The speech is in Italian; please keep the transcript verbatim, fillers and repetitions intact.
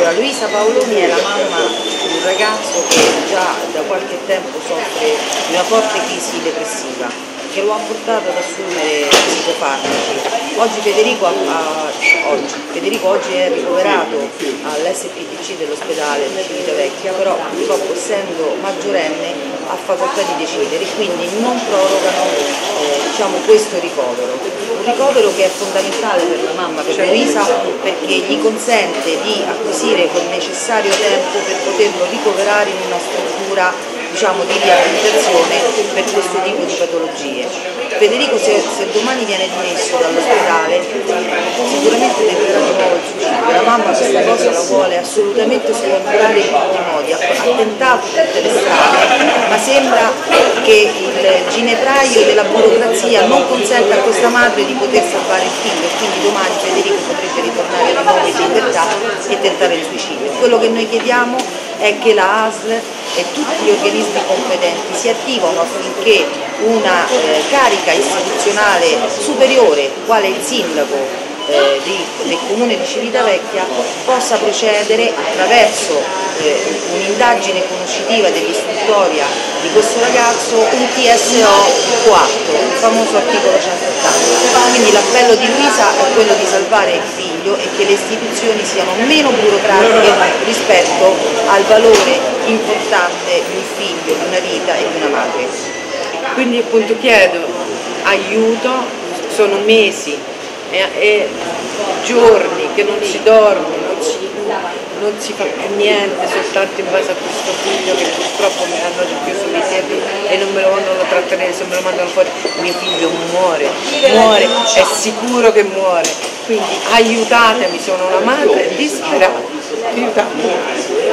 Allora, Luisa Paoloni è la mamma di un ragazzo che già da qualche tempo soffre di una forte crisi depressiva che lo ha portato ad assumere psicofarmaci. Oggi Federico, ha, oggi, Federico oggi è ricoverato all'S P D C dell'ospedale di Civitavecchia, però purtroppo essendo maggiorenne ha facoltà di decidere, quindi non prorogano eh, diciamo, questo ricovero. Un ricovero che è fondamentale per la mamma, per Luisa, perché gli consente di acquisire quel necessario tempo per poterlo ricoverare in una struttura diciamo, di riabilitazione per questo tipo di patologie. Federico se, se domani viene dimesso dall'ospedale sicuramente tenterà di nuovo il suicidio. La mamma questa cosa la vuole assolutamente scongiurare in tutti i modi, ha, ha tentato tutte le strade, ma sembra che il ginepraio della burocrazia non consenta a questa madre di poter salvare il figlio, quindi domani Federico potrebbe ritornare di nuovo in libertà e tentare il suicidio. Quello che noi chiediamo è che la A S L e tutti gli organismi competenti si attivano affinché una eh, carica istituzionale superiore, quale il sindaco eh, di, del comune di Civitavecchia, possa procedere attraverso eh, un'indagine conoscitiva dell'istruttoria di questo ragazzo, un T S O quattro, il famoso articolo centottanta. Quindi l'appello di Luisa è quello di salvare il figlio e che le istituzioni siano meno burocratiche rispetto al valore importante di un figlio, di una vita e di una madre. Quindi appunto chiedo aiuto, sono mesi e, e giorni che non si dorme, non si, non si fa più niente, soltanto in base a questo figlio che purtroppo mi hanno chiuso i piedi e non me lo vogliono trattenere, se me lo mandano fuori mio figlio muore, muore, è sicuro che muore, quindi aiutatemi, sono una madre disperata, aiutatemi.